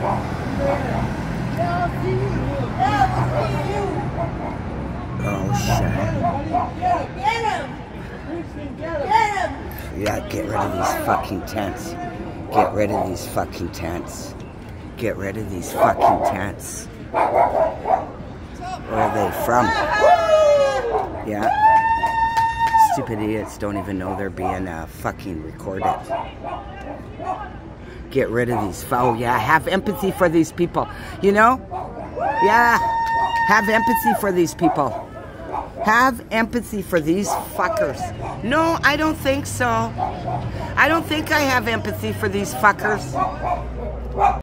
Oh shit. Get him! Yeah, get rid of these fucking tents. Get rid of these fucking tents. Get rid of these fucking tents. Where are they from? Yeah. Stupid idiots don't even know they're being fucking recorded. Get rid of these. Oh yeah, have empathy for these people. You know? Yeah. Have empathy for these people. Have empathy for these fuckers. No, I don't think so. I don't think I have empathy for these fuckers.